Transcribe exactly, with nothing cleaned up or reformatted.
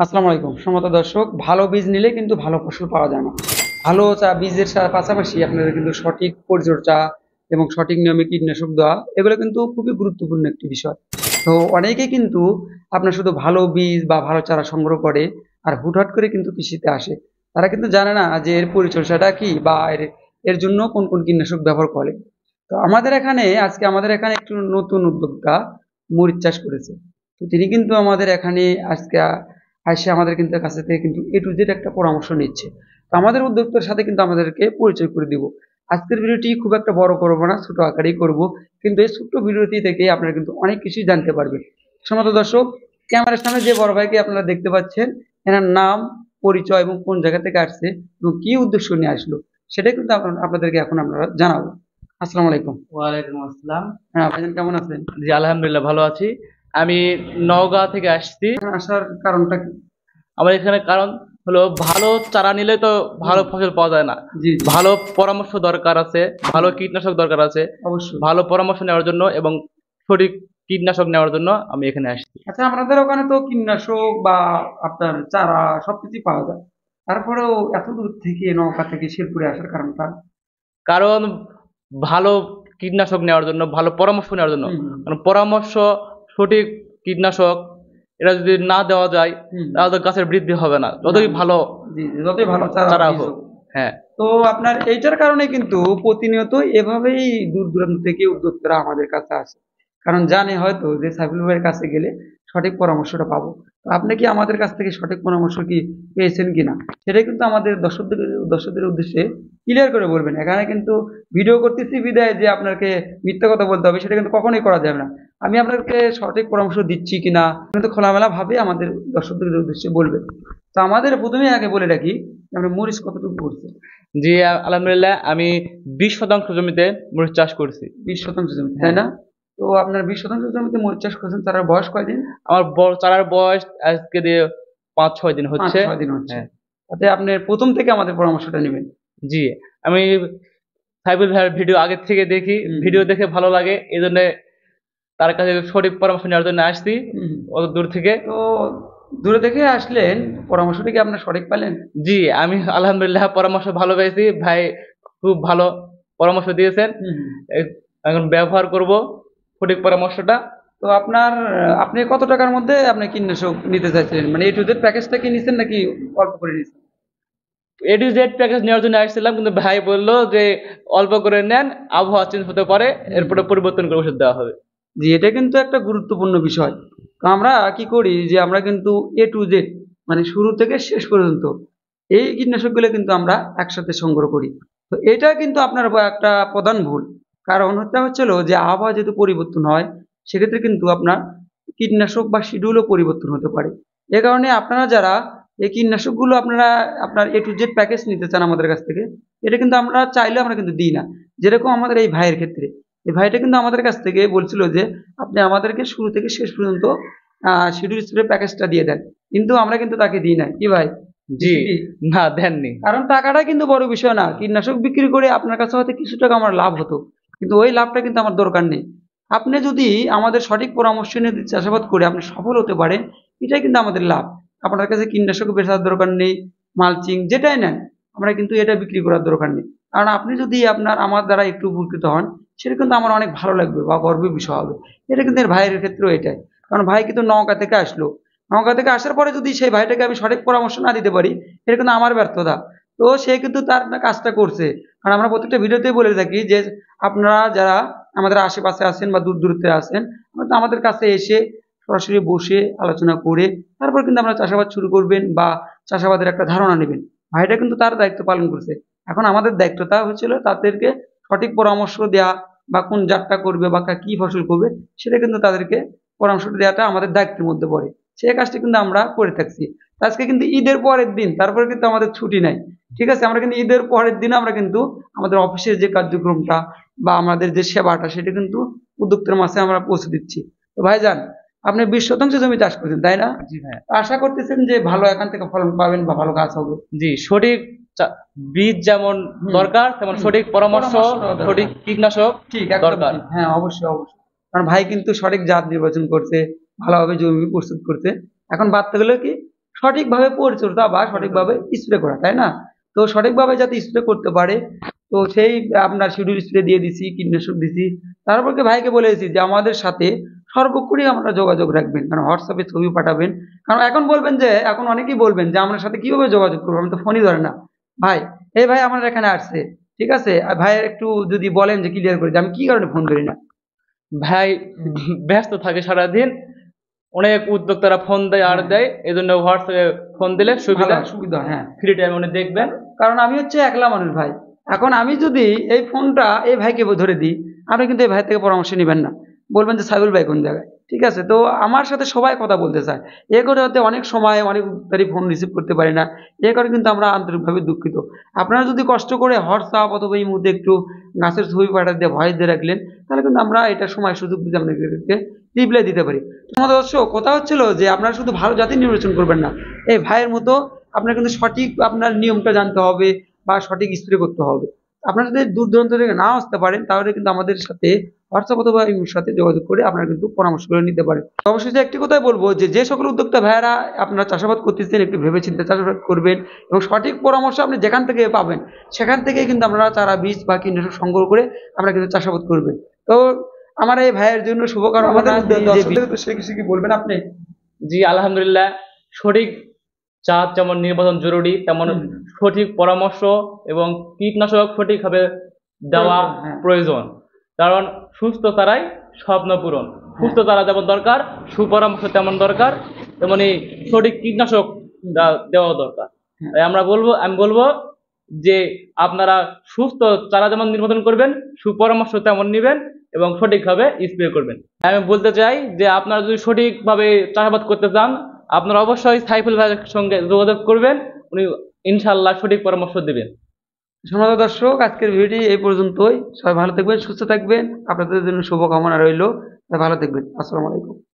আসসালামু আলাইকুম সম্মানিত দর্শক, ভালো বীজ নিলে কিন্তু ভালো ফসল পাওয়া যায় না। ভালো চা বীজের সা- পাশাপাশি আপনাদের কিন্তু সঠিক পরিচর্যা এবং সঠিক নিয়মে কীটনাশক দেওয়া এগুলো কিন্তু খুবই গুরুত্বপূর্ণ একটি বিষয়। তো অনেকেই কিন্তু আপনার শুধু ভালো বীজ বা ভালো চারা সংগ্রহ করে আর হুটহাট করে কিন্তু কৃষিতে আসে। তারা কিন্তু জানে না যে এর পরিচর্যাটা কি বা এর এর জন্য কোন কোন কীটনাশক ব্যবহার করে। তো আমাদের এখানে আজকে আমাদের এখানে একটু নতুন উদ্যোক্তা মরিচ চাষ করেছে। তো তিনি কিন্তু আমাদের এখানে আজকে আইসে আমাদের কিন্তু কাছে থেকে কিন্তু এ টু জেড একটা পরামর্শ নিচ্ছে। তো আমাদের উদ্যোক্তার সাথে কিন্তু আমাদেরকে পরিচয় করে দিব। আজকের ভিডিওটি খুব একটা বড় করবো না, ছোট আকারেই করব। কিন্তু এই ছোট্ট ভিডিওটি থেকে আপনারা কিন্তু অনেক কিছুই জানতে পারবেন। সমস্ত দর্শক, ক্যামেরার সামনে যে বড় ভাইকে আপনারা দেখতে পাচ্ছেন, এনার নাম, পরিচয় এবং কোন জায়গা থেকে আসছে এবং কি উদ্দেশ্য নিয়ে আসলো সেটাই কিন্তু আপনার- আপনাদেরকে এখন আমরা জানাবো। আসসালামু আলাইকুম। ওয়ালাইকুম আসসালাম। হ্যাঁ ভাইজান, কেমন আছেন? জি আলহামদুলিল্লাহ ভালো আছি। আমি নওগাঁ থেকে আসছি। এখানে আসার কারণটা কি? আমার এখানে কারণ হলো ভালো চারা নিলে তো হুম, ভালো ফসল পাওয়া যায় না। জি জি, ভালো পরামর্শ দরকার আছে, ভালো হুম, কীটনাশক দরকার আছে। অবশ্যই। ভালো পরামর্শ নেওয়ার জন্য এবং সঠিক কীটনাশক নেওয়ার জন্য আমি এখানে আসছি। আচ্ছা, আপনাদের ওখানে তো কীটনাশক বা আপনার চারা সবকিছুই পাওয়া যায়। তারপরেও এত দূর থেকে নৌকা থেকে শেরপুরে আসার কারণটা? কারণ ভালো কীটনাশক নেওয়ার জন্য, ভালো পরামর্শ নেওয়ার জন্য। হুম, হুম, কারণ পরামর্শ, সঠিক কীটনাশক এটা যদি না দেওয়া যায় হুম, তাহলে তো গাছের বৃদ্ধি হবে না, না, যতই ভালো জি, জি, যতই ভালো চারা চারা বীজ হোক। হোক। হ্যাঁ। তো আপনার এইটার কারণে কিন্তু প্রতিনিয়ত এভাবেই দূর দূরান্ত থেকে উদ্যোক্তারা আমাদের কাছে আসে। কারণ জানে হয়তো যে সাইফুল ভাইয়ের কাছে গেলে সঠিক পরামর্শটা পাবো। তো আপনি কি আমাদের কাছ থেকে সঠিক পরামর্শ কি পেয়েছেন কিনা সেটাই কিন্তু আমাদের দর্শকদের দর্শকদের উদ্দেশ্যে ক্লিয়ার করে বলবেন। এখানে কিন্তু ভিডিও করতেছি বিদায় যে আপনাকে মিথ্যা কথা বলতে হবে সেটা কিন্তু কখনোই করা যাবে না। আমি আপনাকে সঠিক পরামর্শ দিচ্ছি কিনা কিন্তু খোলামেলা ভাবে আমাদের দর্শকদের উদ্দেশ্যে বলবেন। তো আমাদের প্রথমে আগে বলে রাখি, আমরা মরিচ কতটুকু করছি। জি আলহামদুলিল্লাহ, আমি বিশ শতাংশ জমিতে মরিচ চাষ করছি। বিশ শতাংশ জমিতে, তাই হ্যাঁ। না? তো আপনার বিশ শতাংশ জমিতে মরিচ চাষ করেছেন, তার বয়স কয়দিন? আমার বড় চারার বয়স আজকে দিয়ে পাঁচ ছয় দিন পাঁচ হচ্ছে। ছয় দিন হচ্ছে। হ্যাঁ। তাতে আপনি প্রথম থেকে আমাদের পরামর্শটা নেবেন। জি, আমি সাইবুল ভাইয়ের ভিডিও আগের থেকে দেখি, হুম, ভিডিও দেখে ভালো লাগে, এই জন্য তার কাছে সঠিক পরামর্শ নেওয়ার জন্য আসছি হুম, হুম। অত দূর থেকে। তো দূরে দেখে আসলেন, পরামর্শটা কি আপনার সঠিক পেলেন? জি, আমি আলহামদুলিল্লাহ পরামর্শ ভালো পেয়েছি। ভাই খুব ভালো পরামর্শ দিয়েছেন। হুম, হুম। এ- এখন ব্যবহার করব সঠিক পরামর্শটা। তো আপনার আপনি কত টাকার মধ্যে আপনি কীটনাশক নিতে চাইছিলেন, মানে এ টু জেড প্যাকেজটা কি নিছেন নাকি অল্প করে নিছেন? এ টু জেড প্যাকেজ নেওয়ার জন্য আসছিলাম, কিন্তু ভাই বললো যে অল্প করে নেন, আবহাওয়া চেঞ্জ হতে পারে, হুম। এরপরে পরিবর্তন করে ওষুধ দেওয়া হবে। জি, এটা কিন্তু একটা গুরুত্বপূর্ণ বিষয়। তো আমরা কি করি যে আমরা কিন্তু এ টু জেড মানে শুরু থেকে শেষ পর্যন্ত এই কীটনাশকগুলো কিন্তু আমরা একসাথে সংগ্রহ করি। তো এটা কিন্তু আপনার ব একটা প্রধান ভুল। কারণ হচ্ছে হচ্ছিল যে আবহাওয়া যেহেতু পরিবর্তন হয়, সেক্ষেত্রে কিন্তু আপনার কীটনাশক বা শিডিউলও পরিবর্তন হতে পারে। এ কারণে আপনারা যারা এই কীটনাশকগুলো আপনারা আপনার এ টু জেড প্যাকেজ নিতে চান আমাদের কাছ থেকে, এটা কিন্তু আমরা চাইলেও আমরা কিন্তু দিই না। যেরকম আমাদের এই ভাইয়ের ক্ষেত্রে, এই ভাইটা কিন্তু আমাদের কাছ থেকে বলছিল যে আপনি আমাদেরকে শুরু থেকে শেষ পর্যন্ত আহ শিডিউল স্প্রে প্যাকেজটা দিয়ে দেন, কিন্তু আমরা কিন্তু তাকে দিই নাই। কি ভাই, জি, দিছি কি? না দেননি। কারণ টাকাটা কিন্তু বড় বিষয় না। কীটনাশক বিক্রি করে আপনার কাছে হয়তো কিছু টাকা আমার লাভ হতো, কিন্তু ওই লাভটা কিন্তু আমার দরকার নেই। আপনি যদি আমাদের সঠিক পরামর্শ নিয়ে যদি চাষাবাদ করে আপনি সফল হতে পারেন, এটাই কিন্তু আমাদের লাভ। আপনার কাছে কীটনাশক বেচার দরকার নেই, মালচিং যেটাই নেন, আমরা কিন্তু এটা বিক্রি করার দরকার নেই। কারণ আপনি যদি আপনার আমার দ্বারা একটু উপকৃত হন, সেটা কিন্তু আমার অনেক ভালো লাগবে বা গর্বের বিষয় হবে। এটা কিন্তু এর ভাইয়ের ক্ষেত্রেও এটাই। কারণ ভাই কিন্তু নওগাঁ থেকে আসলো, নওগাঁ থেকে আসার পরে যদি সেই ভাইটাকে আমি সঠিক পরামর্শ না দিতে পারি, এটা কিন্তু আমার ব্যর্থতা। তো সে কিন্তু তার না কাজটা করছে। কারণ আমরা প্রত্যেকটা ভিডিওতেই বলে থাকি যে আপনারা যারা আমাদের আশেপাশে আছেন বা দূর দূরত্বে আছেন, হয়তো আমাদের কাছে এসে সরাসরি বসে আলোচনা করে তারপর কিন্তু আপনারা চাষাবাদ শুরু করবেন বা চাষাবাদের একটা ধারণা নেবেন। ভাইটা কিন্তু তার দায়িত্ব পালন করছে। এখন আমাদের দায়িত্বটা হচ্ছিল তাদেরকে সঠিক পরামর্শ দেওয়া বা কোন জাতটা করবে বা কা- কি ফসল করবে, সেটা কিন্তু তাদেরকে পরামর্শ দেওয়াটা আমাদের দায়িত্বের মধ্যে পড়ে। সেই কাজটি কিন্তু আমরা করে থাকছি। আজকে কিন্তু ঈদের পরের দিন, তারপরে কিন্তু আমাদের ছুটি নাই। ঠিক আছে, আমরা কিন্তু ঈদের পরের দিন আমরা কিন্তু আমাদের অফিসের যে কার্যক্রমটা বা আমাদের যে সেবাটা সেটা কিন্তু উদ্যোক্তার মাঝে আমরা পৌঁছে দিচ্ছি। তো ভাইজান, আপনি বিশ শতাংশ জমি চাষ করছেন, তাই না? জি ভাই। আশা করতেছেন যে ভালো এখান থেকে ফলন পাবেন বা ভালো গাছ হবে। জি, সঠিক চা- বীজ যেমন হুম, দরকার তেমন হুম। সঠিক পরামর্শ, পরামর্শটাও সঠিক দরকার। কীটনাশক ঠিক, একদম দরকার। ঠিক। হ্যাঁ, অবশ্যই, অবশ্যই। কারণ ভাই কিন্তু সঠিক জাত নির্বাচন করছে, ভালোভাবে জমি প্রস্তুত করছে। এখন বাদ গেলে কি সঠিকভাবে পরিচর্যা বা সঠিকভাবে স্প্রে করা, তাই না? তো সঠিকভাবে যাতে স্প্রে করতে পারে, তো সেই আপনার শিডিউল স্প্রে দিয়ে দিছি, কীটনাশক দিছি। তারপর কি ভাইকে বলেছি যে আমাদের সাথে সর্বক্ষণই আমরা যোগাযোগ রাখবেন, কারণ হোয়াটসঅ্যাপে ছবি পাঠাবেন। কারণ এখন বলবেন যে এখন অনেকেই বলবেন যে আমার সাথে কিভাবে যোগাযোগ করবো, আমি তো ফোনই ধরে না। ভাই, এই ভাই আমার এখানে আসছে, ঠিক আছে? আর ভাই একটু যদি বলেন যে ক্লিয়ার করে যে আমি কি কারণে ফোন করি না। ভাই ব্যস্ত থাকে সারাদিন, অনেক উদ্যোক্তারা ফোন দেয় আর হ্যাঁ, দেয়, এই জন্য হোয়াটসঅ্যাপে ফোন দিলে সুবিধা, ভালো সুবিধা, হ্যাঁ। ফ্রি টাইম উনি দেখবেন। কারণ আমি হচ্ছে একলা মানুষ ভাই। এখন আমি যদি এই ফোনটা এই ভাইকে ধরে দিই, আপনি কিন্তু এই ভাই থেকে পরামর্শ নিবেন না। বলবেন যে সাইবুল ভাই কোন জায়গায়? ঠিক আছে? তো আমার সাথে সবাই কথা বলতে চায়। এ করে হতে অনেক সময় অনেক তারই ফোন রিসিভ করতে পারি না। এ করে কিন্তু আমরা আন্তরিকভাবে দুঃখিত। আপনারা যদি কষ্ট করে হোয়াটসঅ্যাপ অথবা এই মুহূর্তে একটু গাছের ছবি পাঠাতে দিয়ে ভয়েস দিয়ে রাখলেন, তাহলে কিন্তু আমরা এটা সময় সুযোগ বুঝে আপনাদেরকে রিপ্লাই দিতে পারি। আমাদের দর্শক কথা হচ্ছিল যে আপনারা শুধু ভালো জাতি নির্বাচন করবেন না। এই ভাইয়ের মতো আপনার কিন্তু সঠিক আপনার নিয়মটা জানতে হবে বা সঠিক স্প্রে করতে হবে। আপনারা যদি দূর দূরান্ত থেকে নাও আসতে পারেন, তাহলে কিন্তু আমাদের সাথে হোয়াটসঅ্যাপ অথবা ইমোর সাথে যোগাযোগ করে আপনারা কিন্তু পরামর্শগুলো নিতে পারেন। অবশেষে একটি কথাই বলবো যে, যে সকল উদ্যোক্তা ভাইয়েরা আপনারা চাষাবাদ করতেছেন একটু ভেবেচিন্তে চাষাবাদ করবেন এবং সঠিক পরামর্শ আপনি যেখান থেকে পাবেন সেখান থেকেই কিন্তু আপনারা চারা বীজ বা কীটনাশক সংগ্রহ করে আমরা কিন্তু চাষাবাদ করবেন। তো আমার এই ভাইয়ের জন্য শুভকামনা। আমাদের যে যে দর্শকদের তো সে কিছু কি বলবেন আপনি? জি আলহামদুলিল্লাহ, সঠিক জাত যেমন নির্বাচন জরুরি, তেমন হুম। সঠিক পরামর্শ এবং কীটনাশক সঠিকভাবে দেওয়া প্রয়োজন, হ্যাঁ। প্রয়োজন। কারণ সুস্থ চারাই স্বপ্ন পূরণ। সুস্থ চারা যেমন দরকার, সুপরামর্শ তেমন দরকার, তেমনি সঠিক কীটনাশক দা- দেওয়া দরকার। হ্যাঁ। তাই আমরা বলবো আমি বলবো যে আপনারা সুস্থ চারা যেমন নির্বাচন করবেন, সুপরামর্শ তেমন নেবেন এবং সঠিকভাবে স্প্রে করবেন। আমি বলতে চাই যে আপনারা যদি সঠিকভাবে চাষাবাদ করতে চান, আপনারা অবশ্যই সাইফুল ভাইয়ের সঙ্গে যোগাযোগ করবেন, উনি ইনশাল্লাহ সঠিক পরামর্শ দেবেন। সম্মানিত দর্শক, আজকের ভিডিওটি এই পর্যন্তই। সবাই ভালো থাকবেন, সুস্থ থাকবেন। আপনাদের জন্য শুভকামনা রইল। ভালো থাকবেন। আসসালামু আলাইকুম।